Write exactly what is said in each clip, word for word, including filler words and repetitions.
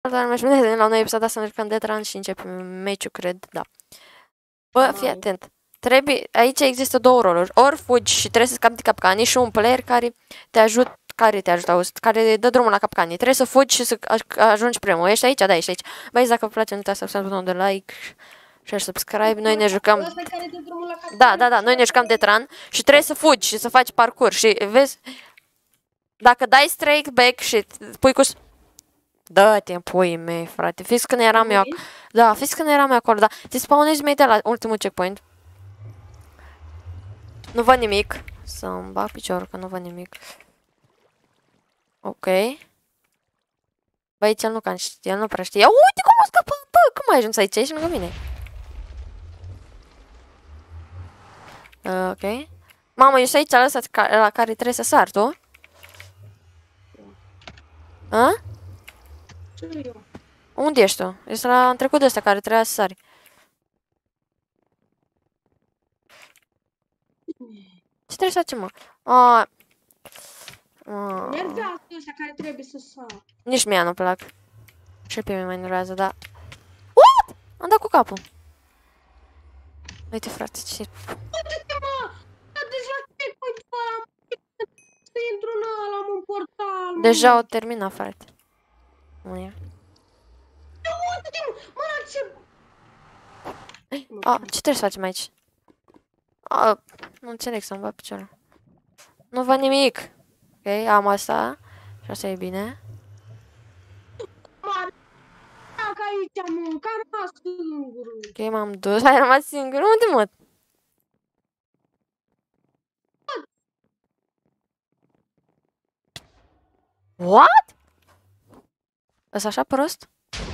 Dar mai bine la noi episodul să mergem de tran și începem meciul, cred, da. Bă, fii atent. Trebuie, aici există două roluri. Ori fugi și trebuie să scapi de capcanii și un player care te ajută, care te ajută, auzi, care dă drumul la capcanii. Trebuie să fugi și să ajungi primul. Ești aici? Da, ești aici. Băi, dacă vă place, nu uitați să apăsați butonul de like, share, subscribe. Noi ne jucăm... Da, da, da, noi ne jucăm de tran și trebuie să fugi și să faci parcurs. Și vezi, dacă dai strike back și pui cu... Dă-te, puii mei, frate. Fiți când eram eu acolo. Da, fiți când eram eu acolo, da. Te spawnezi mei de la ultimul checkpoint. Nu văd nimic. Să-mi bag piciorul, că nu văd nimic. Ok. Bă, aici el nu cam știe, el nu prea știe. Uite cum a scăpat, bă, cum ai ajuns aici? Ești lângă mine. Uh, ok. Mamă, ești aici la ăsta la care trebuie să sar, tu? A? Unde ești tu? Ești la în trecut de ăsta care trebuia să sari. Ce trebuie să facem, mă? A... Merge astea ăștia care trebuie să sar. Nici mie nu plac. Și pe mine mă enervează, da. What? Am dat cu capul. Uite, frate, ce... Uite-te, mă! Deja checkpoint ăla, să intru în ăla, mă, în portal, mă. Deja o terminat, frate. Nu e. Uite-te, mă! Mă, la ce... A, ce trebuie să facem aici? A, nu înțeleg să-mi bag piciorul. Nu văd nimic. Ok, am asta. Și asta e bine. Mă, dacă aici, mă, că am rămas singur. Ok, m-am dus. Ai rămas singur. Unde, mă? What? Ăsta așa prost?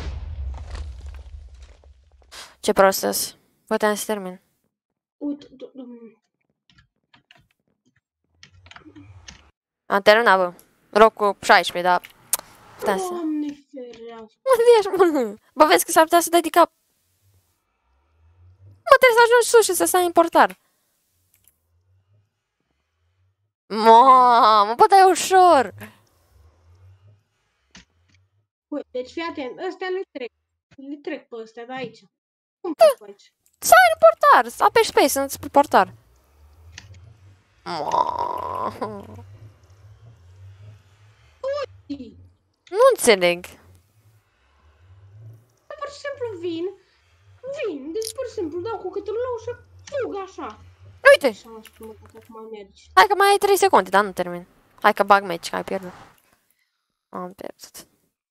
Ce prost ăs? Puteam să termin. Uite, Am terminat, bă. Rog cu șaisprezece, dar... Puteam să... Doamne ferească. Unde ești, mă? Bă, vezi că s-ar putea să dai de cap. Mă, trebuie să ajungi sus și să stai în portar. Mamă, bă, dar e ușor. Uite, deci fii atent, ăstea le trec. Le trec pe ăstea de aici. Cum te faci? Să ai în portar, să apeși space, să-ți pe portar. Mamă. Nu înțeleg. Pur și simplu vin, vin, deci pur și simplu dau cu câtul la ușă, fug așa. Uite, Așa mă spune că acum mergi. hai că mai ai trei secunde, dar nu termin. Hai că bag match, că ai pierdut. Am pierdut.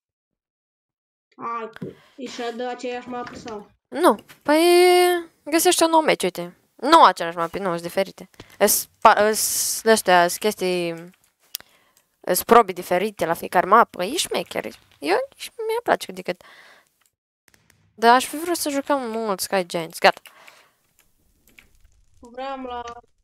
Hai, ești de aceeași mapă sau? Nu, păi găsești un nou match, uite. Nu același mapă, nu, sunt diferite. Sunt astea, sunt chestii... Sunt probe diferite la fiecare mapă, e șmecher. Eu mi-a place cât de cât. Dar aș fi vrut să jucăm mult Sky Giants, gata. Vreau la...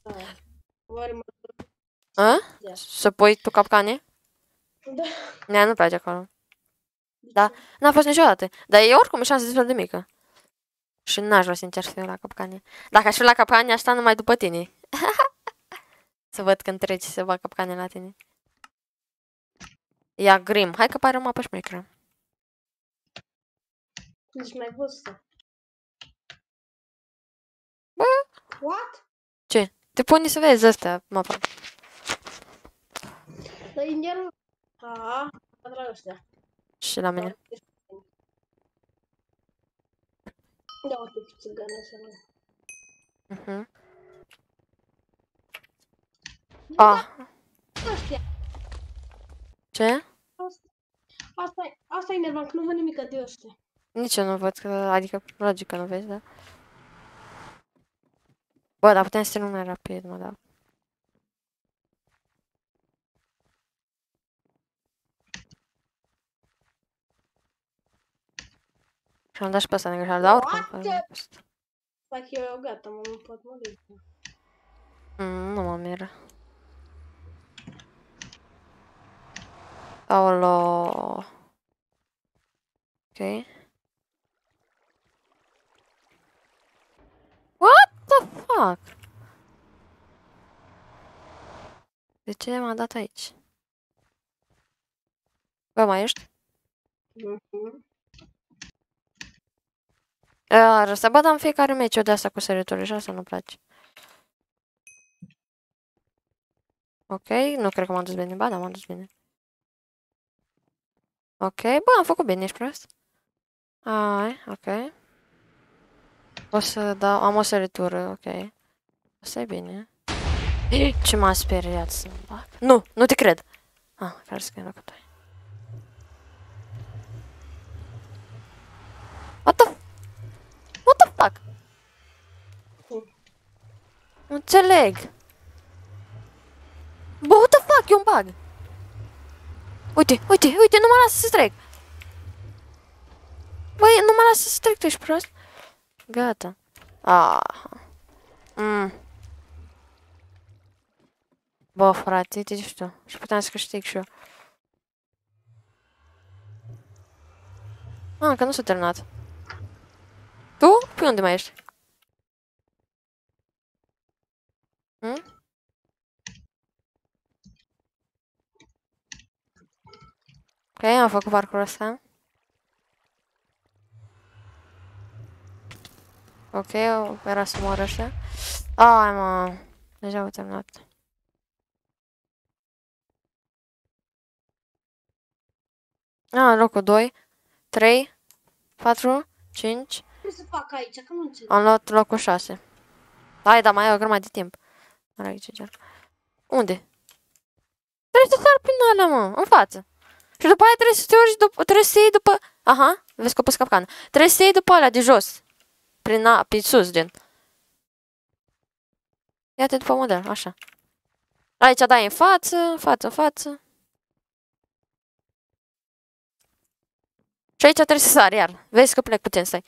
A? Să pui tu capcane? Da. Nea, nu place acolo. Da, n-a fost niciodată. Dar e oricum e șansă destul de mică. Și n-aș vrea sincer să fiu la capcane. Dacă aș fi la capcane, aș sta numai după tine. Să văd când treci să bag capcane la tine. Ia Grim. Hai că pare o mapă șmecheră. Deci mai văzut. Bă? What? Ce? Te pune să vezi astea, mapa. Dar e nervos. A, la ăștia. Și la mine. Da, uite ce țigană să nu. Mhm. Ah. Ăștia. Ce? Asta e, asta e nervant, că nu văd nimic de ăștia. Nici eu nu văd, că, adică logic că nu vezi, da? Bă, dar putem să terminăm mai rapid, mă, da. Și am dat și pe ăsta negreșat, dar oricum. Fac eu gata, mă, nu pot mă duc. Mm, nu mă miră. Aolo. Ok. What the fuck? De ce m-a dat aici? Bă, mai ești? Mhm. Iar să bădam fiecare meci eu de asta cu sărituri și asta nu-mi place. Ok, nu cred că m-am dus bine. Ba, da, m-am dus bine. Ok, bă, am făcut bine, ești prost? Ai, ok. O să dau, am o săritură, ok. Asta e bine. Ce m-a speriat să-mi bag. Nu, nu te cred. Ah, care să locul tău. What the... What the fuck? Nu înțeleg. Bă, what the fuck, e un bug. Uite, uite, uite, nu mă lasă să trec. Băi, nu mă lasă să trec, tu ești prost? Gata. Ah. Mm. Bă, frate, uite și tu. Și puteam să câștig și eu. Ah, că nu s-a terminat. Tu? Pe unde mai ești? Hmm? Ok, am făcut parcurul ăsta. Ok, era să mor ăștia. Ai, mă. Deja au terminat. Ah, locul doi, trei, patru, cinci. Ce să fac aici? Că nu înțeleg. Am luat locul șase. Hai, dar mai e o grămadă de timp. Are aici, ger. Unde? Trebuie să sar prin alea, mă, în față. Și după aia trebuie să te urci după, trebuie să iei după... Aha, vezi că o pus capcană. Trebuie să iei după alea de jos. Prin a, pe sus, gen. Ia-te după model, așa. Aici dai în față, față, în față. Și aici trebuie să sar, iar. Vezi că plec puțin, stai.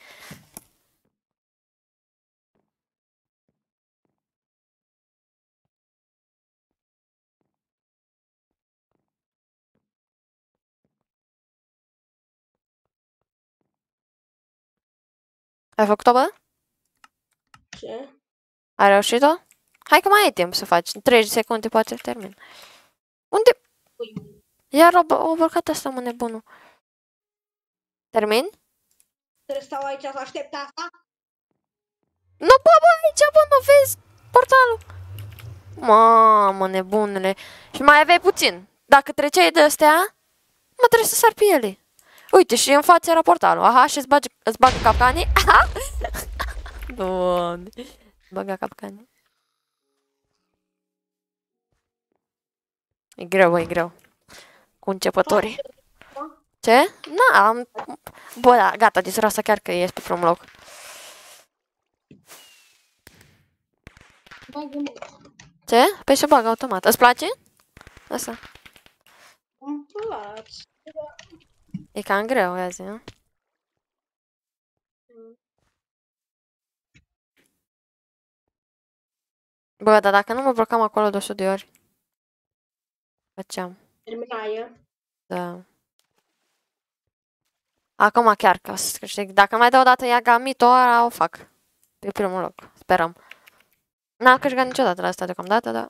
Ai făcut-o, bă? Ce? Ai reușit-o? Hai că mai ai timp să faci. În treizeci de secunde poate termin. Unde? Iar o, o bălcat asta, mă, nebunul. Termin? Trebuie să stau aici să aștept asta? Nu, bă, bă, aici, bă, nu vezi portalul. Mamă, nebunule. Și mai aveai puțin. Dacă treceai de astea, mă, trebuie să sar pe ele. Uite, și în față era portalul. Aha, și îți, bagi, îți bagă capcanii. Aha! Doamne. Băga capcanii. E greu, bă, e greu. Cu începătorii. Ce? Na, am... Bă, da, gata, disura asta chiar că ies pe primul loc. Bagă-mă. Ce? Păi se bagă automat. Îți place? Asta. Îmi place. E cam greu azi, nu? Bă, dar dacă nu mă blocam acolo de o sută de ori, făceam. Terminaie. Da. Acum chiar că o să câștig. Dacă mai dau o dată Iaga Mito, ăla o fac. Pe primul loc. Sperăm. N-am câștigat niciodată la asta deocamdată, dar...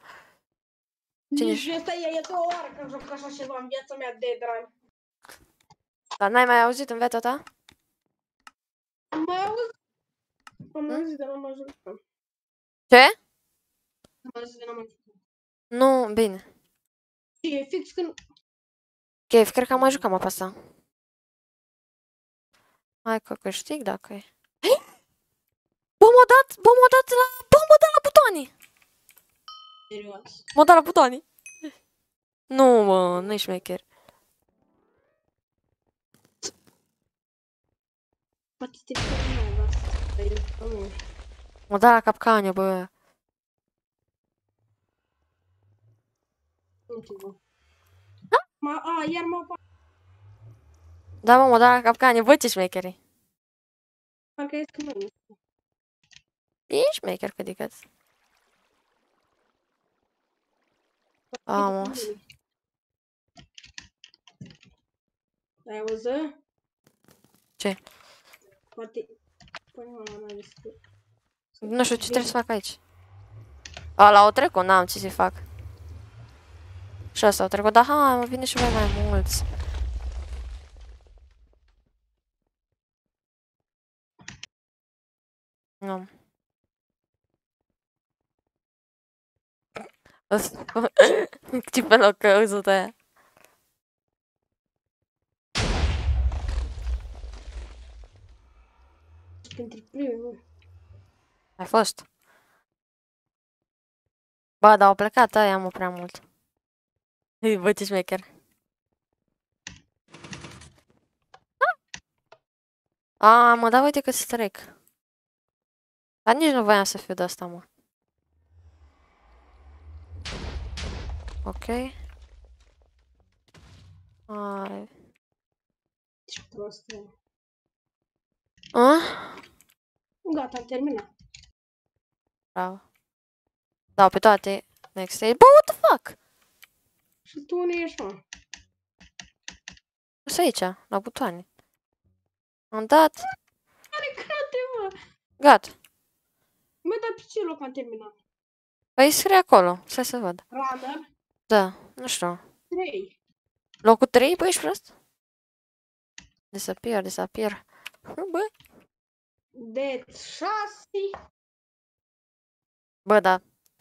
Nici asta e, e două ore că joc așa ceva în viața mea de drag. Dar n-ai mai auzit în viața ta? Am mai auzit? Am mai auzit, dar n-am mai jucat. Ce? Am mai auzit, dar n-am mai jucat. Nu, bine. Și e fix când... Ok, cred că am mai jucat mapa asta. Hai că câștig dacă e. Bă, m-a dat, bă, m-a dat la... Bă, m-a dat la butoane! Serios. M-a dat la butoane. Nu, mă, nu-i șmecher. Poate te terminai la asta. Eu nu. M-a dat la capcane, bă. Nu știu, bă. Ma, a, iar m-a apărut. Da, mă, m-a dat la capcane, bă, ce șmecheri. Parcă e că nu. E șmecher cât de cât. Vamos. Ai auzit? Ce? Poate... Păi nu am mai văzut. Nu știu ce trebuie să fac aici. Ala, o trecut, n-am ce să fac. Și asta o trecut, dar hai, mă vine și voi mai mulți. Nu. Ce pe loc căuzută aia. Pentru primul. Ai fost? Ba, dar au plecat aia, mă, prea mult. Bă, ce șmecher. A, mă, da, uite că se trec. Dar nici nu voiam să fiu de asta, mă. Ok. Ai. Ce prost e. A? Gata, am terminat. Bravo. Dau pe toate. Next stage. Bă, what the fuck? Și tu unde ești, mă? Sunt aici, la butoane. Am dat. Care crate, mă? Gata. Mă, dar pe ce loc am terminat? Păi scrie acolo. Stai să văd. Runner Da, nu știu. trei. Locul trei, bă, ești prost? Disappear, disappear. Bă. Dead șase. Bă, da.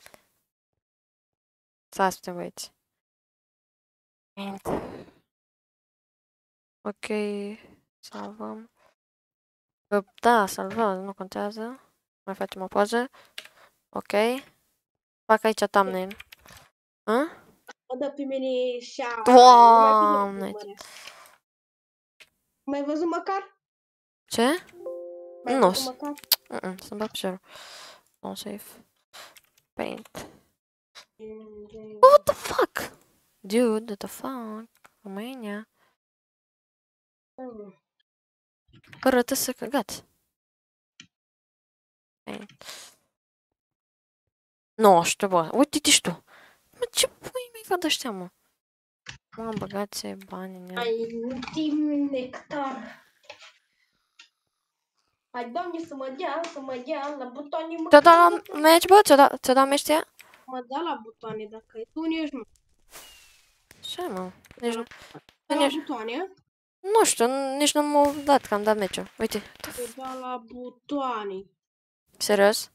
Stai să putem băieți. Ok. Salvăm. Bă, da, salvăm, nu contează. Mai facem o poză. Ok. Fac aici thumbnail. Hă? Mă dă pe mine și-a... Doamne! Mai văzut măcar? Ce? Mai Nu. văzut măcar? Mm-mm, sunt bapșerul. Non safe. Paint. What the fuck? Dude, what the fuck? România. Arătă să căgați. Paint. Nu știu, bă. Uite-te și tu. Mă, ce pui mi-ai făcut ăștia, mă? Mă, băgați bani în el. Ai ultim nectar. Hai, Doamne, să mă dea, să mă dea la butoane, mă. Ți-o dau la meci, bă? Ți-o dau, ți-o dau meci ție? Mă da la butoane, dacă e. Tu unde ești, mă? Ce, mă? Nici nu... Da la nici- butoane? Nu știu, nici nu m-au dat că am dat meciul. Uite. Te da la butoane. Serios?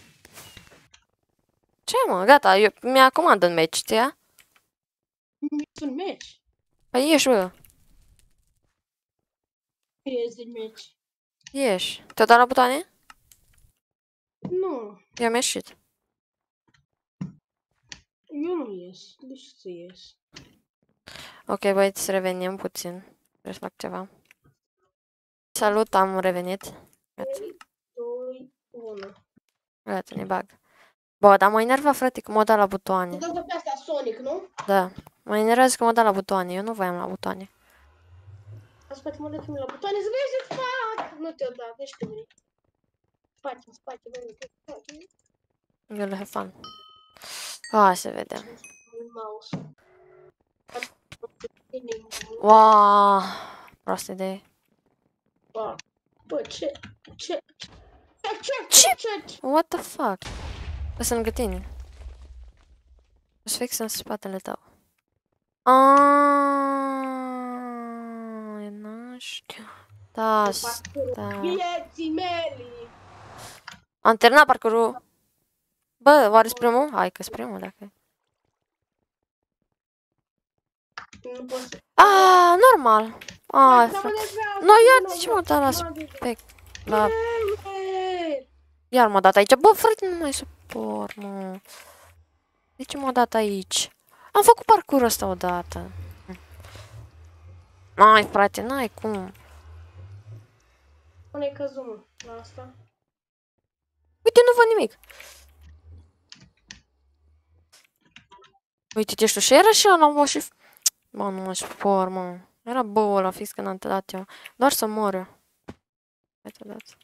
Ce, mă? Gata, eu mi-a comandă în meci, știa? Sunt meci. Păi ieși, bă. Ies din meci. Ieși. Te-o dau la butoane? Nu, Eu am ieșit. eu nu ies. De ce să ies? Ok, băieți, să revenim puțin. Trebuie să fac ceva. Salut, am revenit. Gata, trei, doi, unu. gata, ne bag. Bă, dar mă enerva, frate, că m-a dat la butoane. Te dau pe asta Sonic, nu? Da. Mă enervează că m-a dat la butoane. Eu nu voiam la butoane. În spate mă dă la butoane, să vezi ce fac! Nu te-o dat, deci pe mine. Spate, în spate, băi, în spate. You'll have fun. Hai să vedem. Mouse. Wow, proastă idee. Bă, ce? Ce? Ce? Ce? Ce? What the fuck? Sunt lângă tine. Îți fix în spatele tău. Aaaa, nu știu. Da, da. Vieții mele! Am terminat parcurul. Bă, oare-s primul? Hai că-s primul, dacă... Nu pot să... Aaa, normal. Ai, frate. Nu, iar de ce m-a dat la spec? La... Iar m-a dat aici. Bă, frate, nu mai suport, mă. De ce m-a dat aici? Am făcut parcurul ăsta odată. N-ai, frate, n-ai cum. Unde-i căzut, mă, la asta? Uite, nu văd nimic. Uite, ești tu și era și ăla, mă, și... Bă, nu mă suport, mă. Era băul ăla fix când am te dat eu. Doar să mor eu. Hai te dat.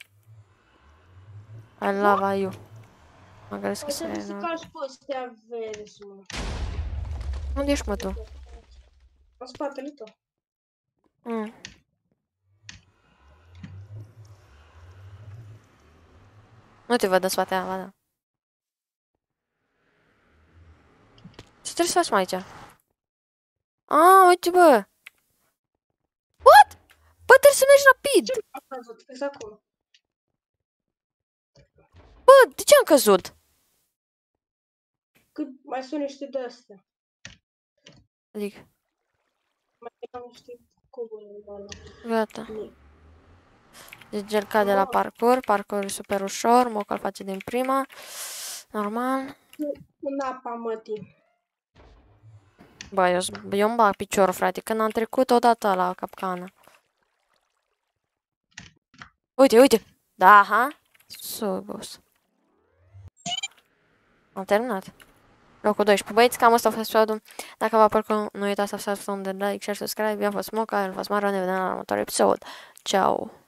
I love you. Mă gândesc că se... Trebuie să calci pe ăstea verzi, mă. Unde ești, mă, tu? În spatele tău. Mm. Nu te văd în spate, ba da. Ce trebuie să faci mai aici? Ah, uite, bă! What? Bă, trebuie să mergi rapid! Ce am văzut? Vezi acolo. de ce am căzut? Cât mai sunt niște de-astea. Adică, Mai am niște cuburi în bala. gata. Deci el cade la parcur, parcur e super ușor, Moca îl face din prima. Normal. În apa mătii. Bă, eu, eu îmi bag piciorul, frate, când am trecut odată la capcană. Uite, uite! Da, ha? Subus. Am terminat. Locul doisprezece. Băieți, cam asta a fost episodul. Dacă v-a plăcut, nu uitați să apăsați butonul de like, share, subscribe. Eu am fost Moca, el a fost Maro, ne vedem la următorul episod. Ciao!